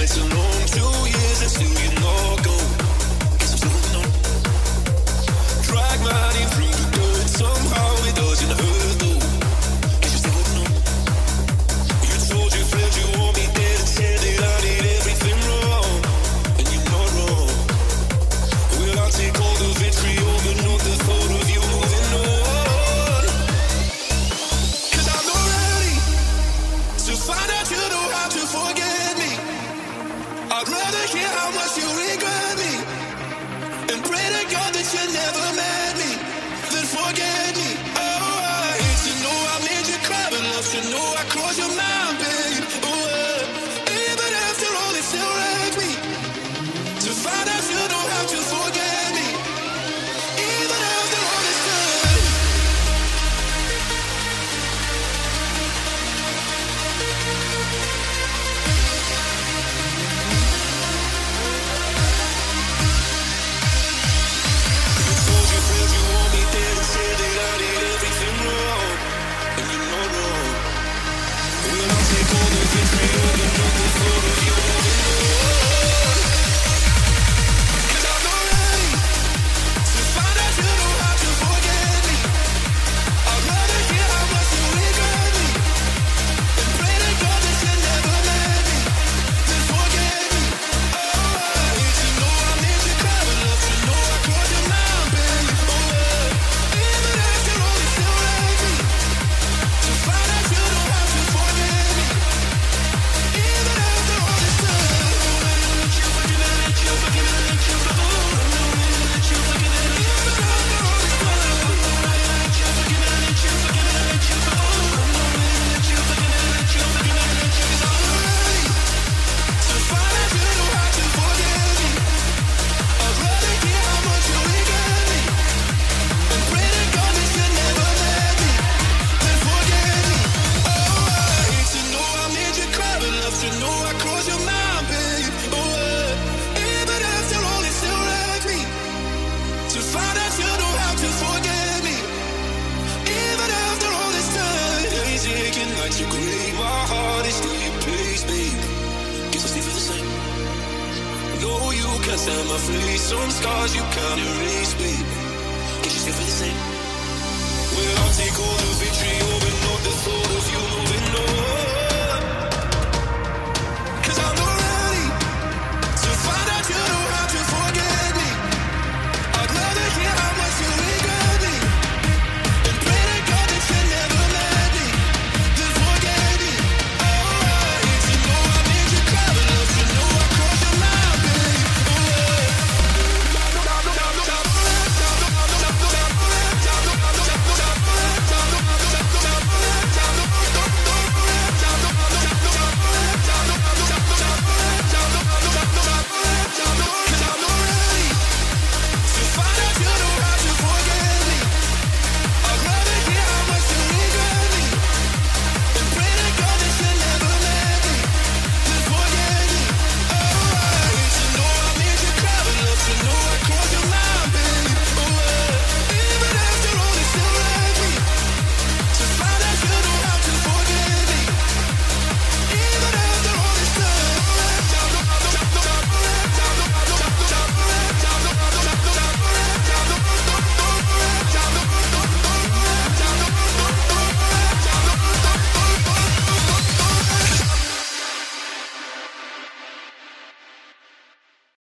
nights are long, 2 years and still you're not gone. Guess I'm still holding on. Drag my name through the dirt, somehow it doesn't hurt though. Guess you're still holding on. You told your friends you want me dead and said that I did everything wrong, and you're not wrong. Well, I'll take all the victory over, not the thought of you moving on. 'Cause I'm not ready to find out you know how to forget me. I'd rather hear how much you regret me and pray to God that you never met me than forget me. Oh, I hate to know I made you cry, but love to know I crossed your mind, babe. Oh, even after all, it still wrecks me to find out you know how to forget me. Even after all this time. You told your friends you want me dead and said that I did everything wrong, and you're not wrong. Well, I'll take all the victory over, not the thought of you moving on. 'Cause I'm not ready to find out you know how to forget me. I'd rather hear how much you regret me and pray to God that you never met me than forget me. Oh, I hate to know I made you cry, but love to know I crossed your mind, babe. Oh, even after all, it still wrecks me to find out you know how to forget me. Even after all this time. To find out you know how to forget me. I'd rather hear how much you regret me and pray to God that you never met me than forget me. Oh, I hate to know I made you cry, but love to know I crossed your mind, babe. Oh, even after all, it still wrecks me to find out you know how to forget me. Even after all this time. Days aching nights are gray, my heart is still your place, babe. Guess I still feel the same. No, you can't stand my face, some scars you can't erase, babe. Guess you still feel the same. Well, I'll take all the victory over, not the thought of you moving